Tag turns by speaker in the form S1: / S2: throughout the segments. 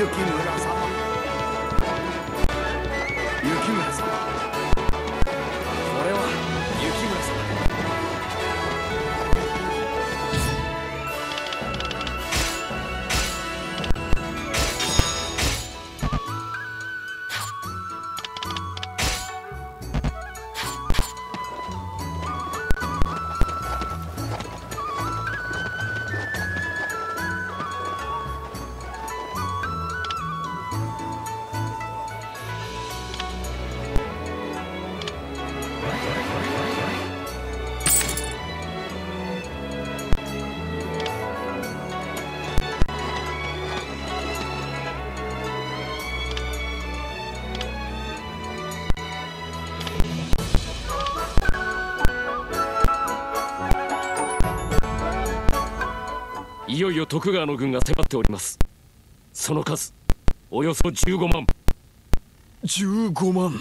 S1: 雪村様、雪村様、これは雪村様。
S2: いよいよ徳川の軍が迫っております。その数およそ15万。
S1: 15万。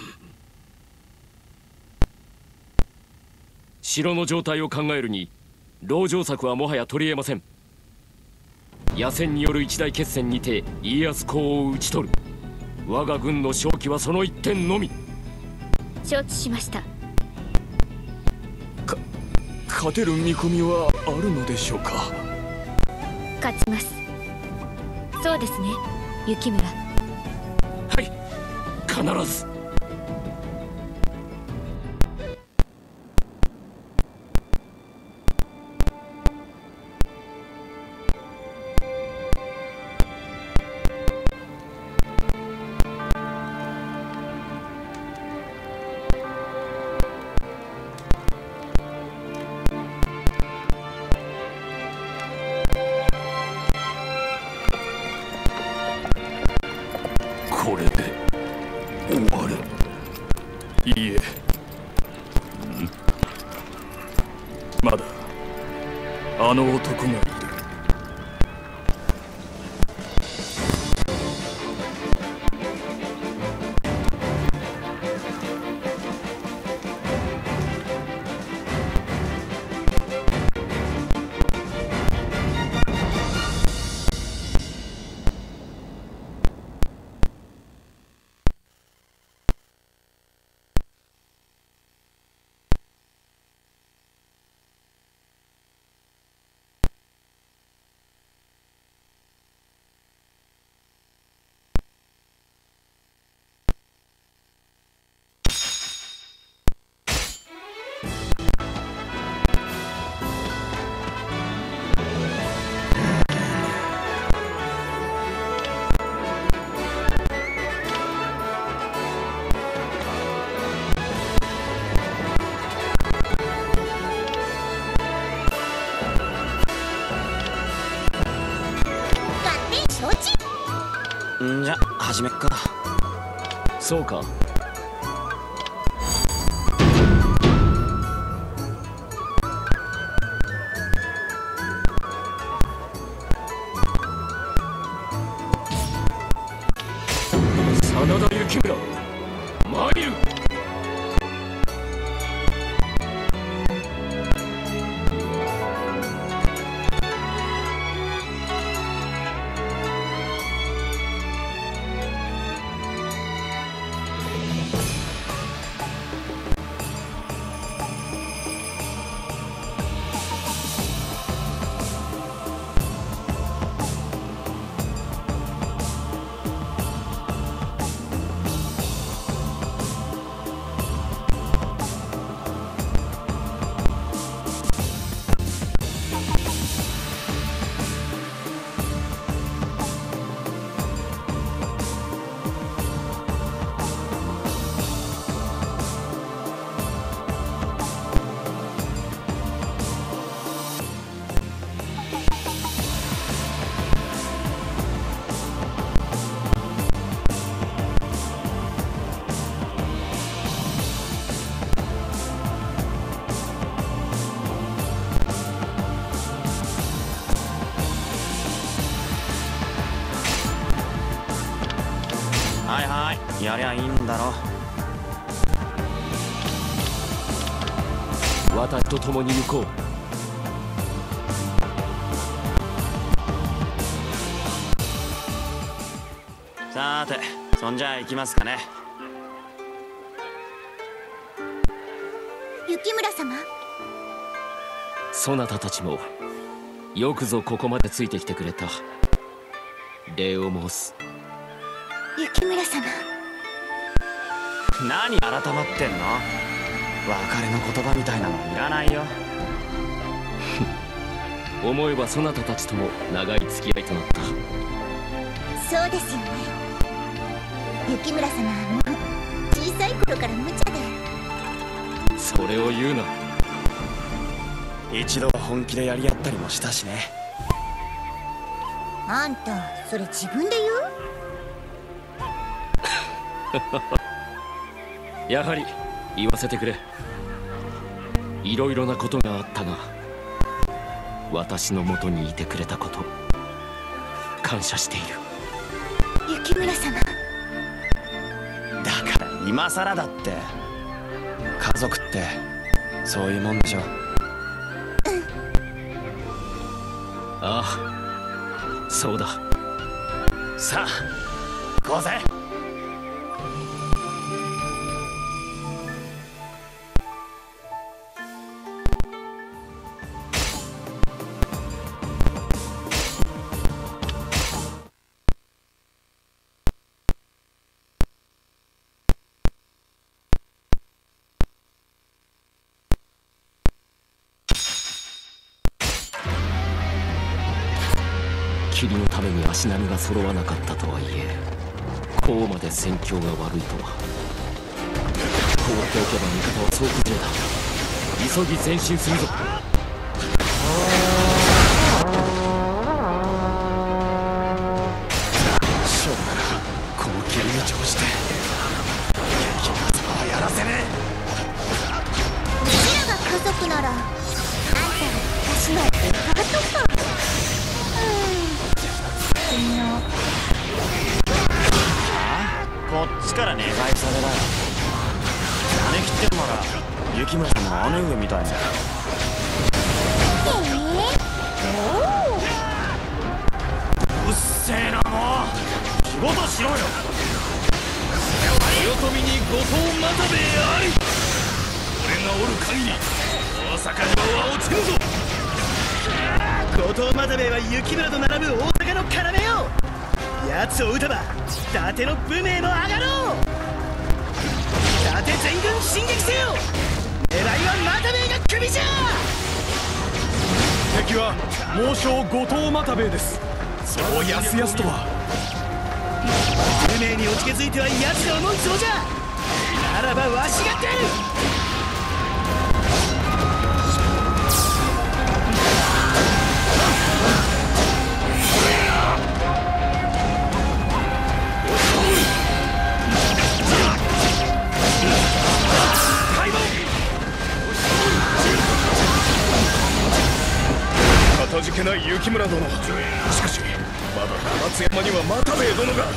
S2: 城の状態を考えるに籠城策はもはや取り得ません。野戦による一大決戦にて家康公を討ち取る。我が軍の勝機はその一点のみ。
S3: 承知しました。
S1: 勝てる見込みはあるのでしょうか。
S3: 勝ちます。そうですね、雪村。
S2: はい、必ず。
S1: これで終わる。いいえ、まだあの男がいる。
S4: んじゃ始めっか。
S2: そうか。真田幸村参る。
S4: はいはい、やりゃいいんだろ。
S2: 私と共に行こう。
S4: さて、そんじゃ行きますかね。
S3: 雪村様。
S2: そなたたちもよくぞここまでついてきてくれた。礼を申す。
S3: 雪村様。
S4: 何改まってんの。別れの言葉みたいなのいらないよ。
S2: 思えばそなたたちとも長い付き合いとなった。
S3: そうですよね。雪村様はもう小さい頃から無茶で。
S2: それを言うな。
S4: 一度は本気でやり合ったりもしたしね。
S3: あんたそれ自分で言う？
S2: やはり言わせてくれ。いろいろなことがあったが、私のもとにいてくれたこと感謝している。
S3: 雪村様。
S4: だから今さらだって。家族ってそういうもんでしょ。
S2: ああ、そうだ。
S4: さあ行こうぜ。
S2: 霧のために足並みが揃わなかったとはいえ、こうまで戦況が悪いとは。放っておけば味方は総崩れだ。急ぎ前進するぞ。
S4: しょうがなこの霧に乗じて敵の妻はやらせね
S3: うちらが家族なら、あんたは私のエカーとか。
S4: こっちから願いされだよ。姉貴ってんなら雪村さんの姉上みたいな。うっせえな、もう仕事しろよ。
S1: 豊臣に後藤又兵衛あり。俺がおる限り大阪城は落ちるぞ。
S5: 後藤又兵衛は雪村と並ぶ大阪の要よ。奴を撃てば伊達の武名も上がろう。伊達全軍進撃せよ。狙いは又兵衛が首じゃ。
S1: 敵は猛将後藤又兵衛です。そうやすやすとは。
S5: 武名におじけづいては奴が思うつぼじゃ。ならばわしが出る。
S1: かたじけない雪村殿。しかしまだ小松山には又兵衛殿が。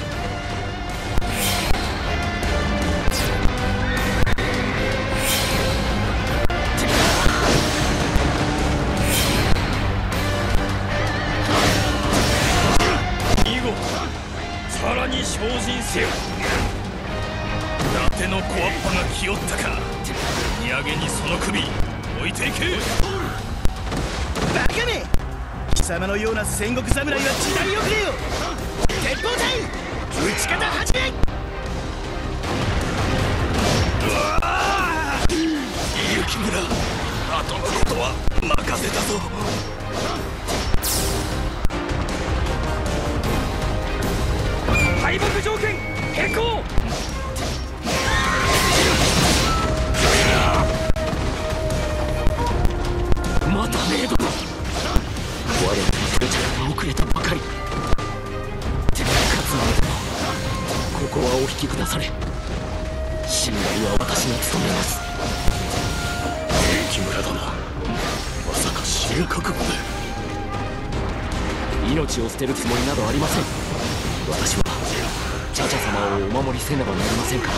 S1: 以後さらに精進せよ。伊達の小わっぱが気負ったか。荷上げにその首置いていけ。
S5: バカめ、貴様のような戦国侍は時代遅れよ。鉄砲隊撃ち方始め。
S1: 雪村、後のことは任せたぞ。敗北条件変更。
S2: またメイドだ。我らのプレチャーが遅れたばかり。勝つまでもここはお引きくだされ。信頼は私が務めます。
S1: 雪村殿、まさか死ぬ覚悟で。
S2: 命を捨てるつもりなどありません。私は茶々様をお守りせねばなりませんから。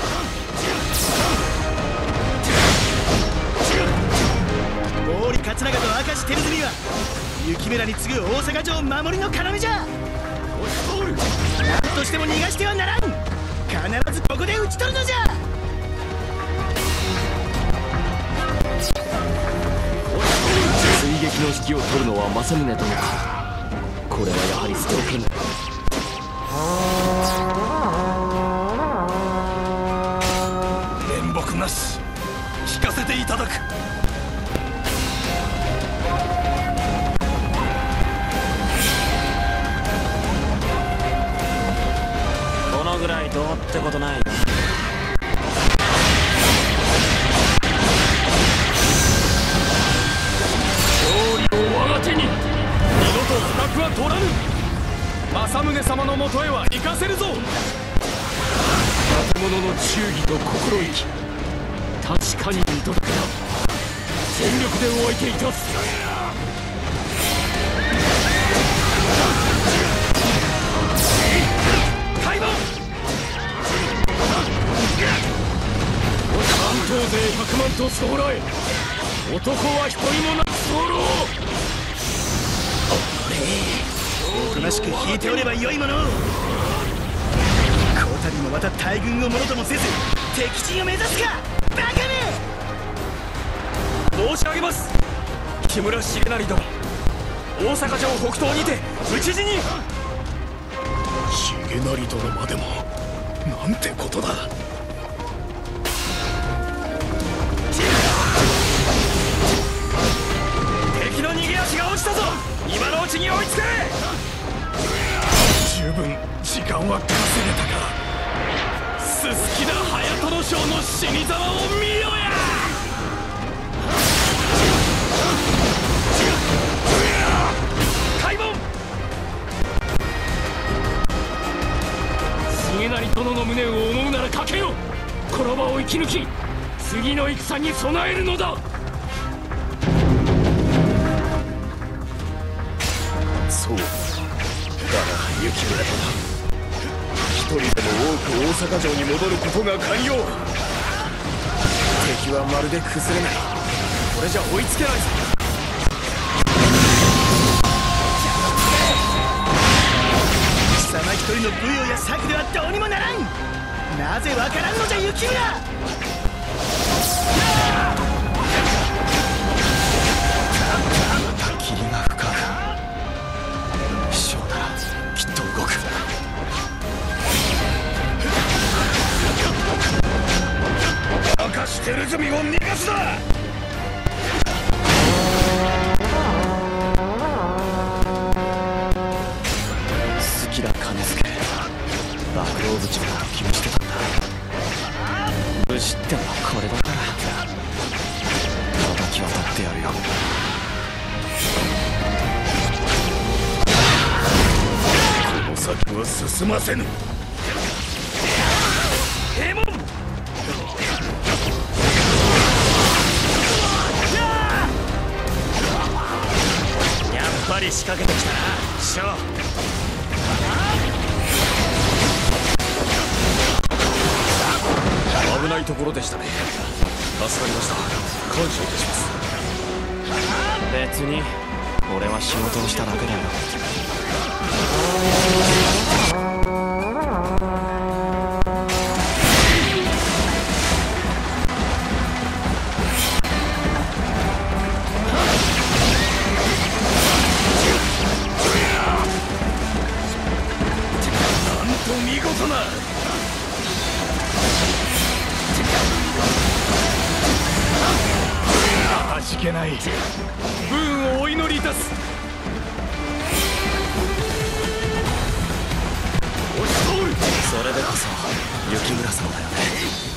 S5: 毛利勝長と明石照純は雪村に次ぐ大阪城守りの要じゃ。 何としても逃がしてはならん。必ずここで討ち取るのじゃ。
S2: 追撃の指揮を取るのは政宗殿か。これはやはりストーケン。
S1: 面目なし、聞かせていただく。
S4: このぐらいどうってことないよ。
S1: 勝利を我が手に、二度と不覚は取らぬ。政宗様のもとへは行かせるぞ。
S2: 建物の忠義と心意気、確かに見とるから全力でお相手いたす。
S1: 開門。
S2: 関東勢100万と将来、男は一人もなく候。
S5: おとなしく引いておればよいもの。こたびもまた大軍をものともせず敵陣を目指すか、バカめ。
S1: 申し上げます、木村重成殿。大阪城北東にて討ち死に。
S2: 重成殿までも、なんてことだ。
S1: 敵の逃げ足が落ちたぞ。今のうちに追いつけ。十分時間は稼げたか。すすきだ隼人将の死に様を見よや。開門。
S2: 重成殿の胸を思うならかけよ。この場を生き抜き、次の戦に備えるのだ。
S6: そうだな、雪村殿。一人でも多く大阪城に戻ることが肝要。敵はまるで崩れない。これじゃ追いつけないぞ。
S5: 貴様一人の武勇や策ではどうにもならん。なぜわからんのじゃ雪村。
S4: 霧が深く、師匠ならきっと動く。
S1: 明してる罪を逃がすな。
S4: 好きだ金助、暴露淵から気にしてたんだ。武士ってのはこれだから。敵は取ってやるよ。
S6: この先は進ませぬ。
S1: 閉門。
S4: やっぱり仕掛けてきたな、師匠。
S6: 危ないところでしたね。助かりました。感謝いたします。
S4: 別に俺は仕事をしただけだよ。
S1: なんと見事な。味気ない。武運をお祈りいたす。押し通る。
S4: それでこそ雪村様だよね。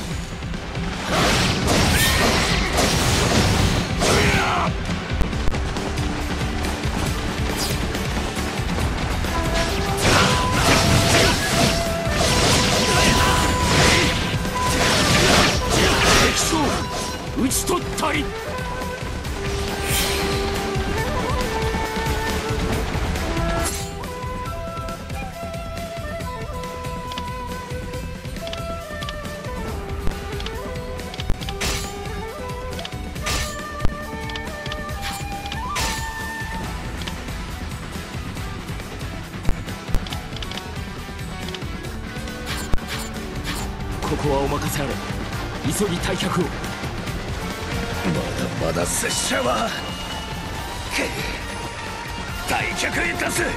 S2: 敵将討ち取ったり。 こはお任せあれ。急ぎ退却を。
S6: まだ拙者は退却いたす。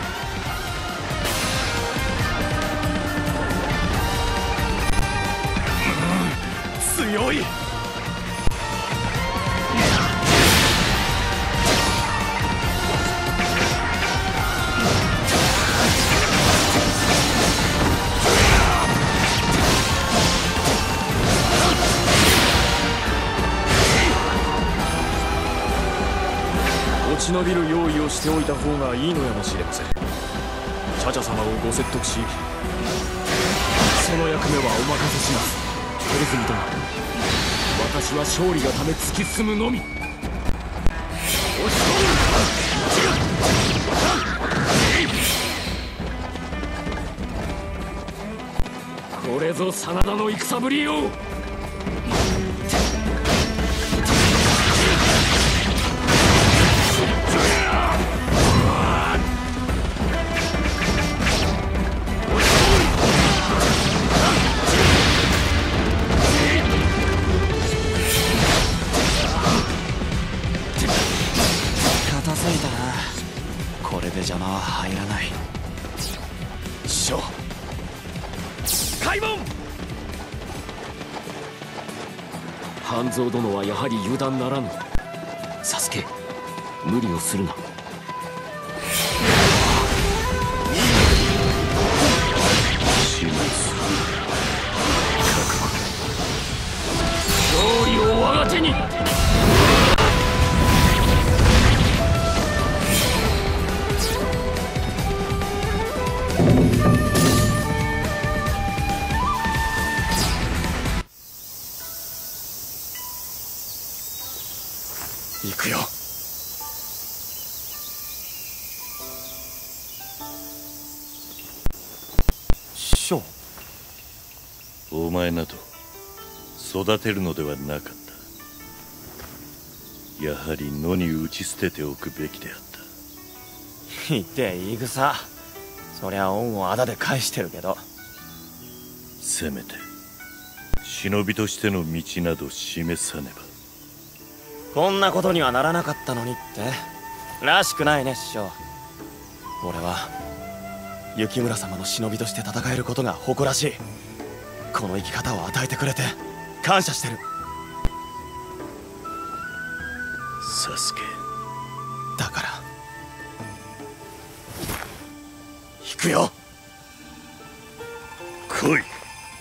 S6: 強い。
S4: 落ち延びる用意をしておいた方がいいのやもしれません。チャチャ様をご説得し、その役目はお任せします。エルフミ殿、私は勝利がため突き進むのみ。押し込む。これぞ真田の戦ぶりよ。 片付いたな。これで邪魔は入らない。師匠、開門。半蔵殿はやはり油断ならぬ。サスケ、無理をするな。勝利を我が手に。行くよ。師匠、
S7: お前など育てるのではなかった。やはり野に打ち捨てておくべきであった。
S4: 言って言い草。そりゃ恩を仇で返してるけど、
S7: せめて忍びとしての道など示さねば。
S4: こんなことにはならなかったのにってらしくないね、師匠。俺は雪村様の忍びとして戦えることが誇らしい。この生き方を与えてくれて感謝してる。
S7: サスケ、
S4: だから行くよ。
S7: 来い。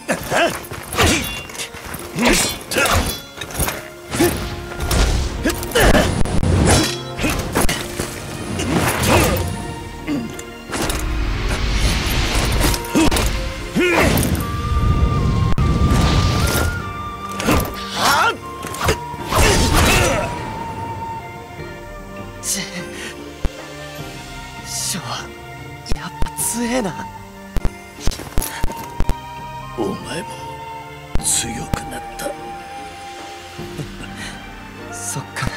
S4: 師匠、やっぱ強えな。
S7: お前も強くなった。
S4: そっか。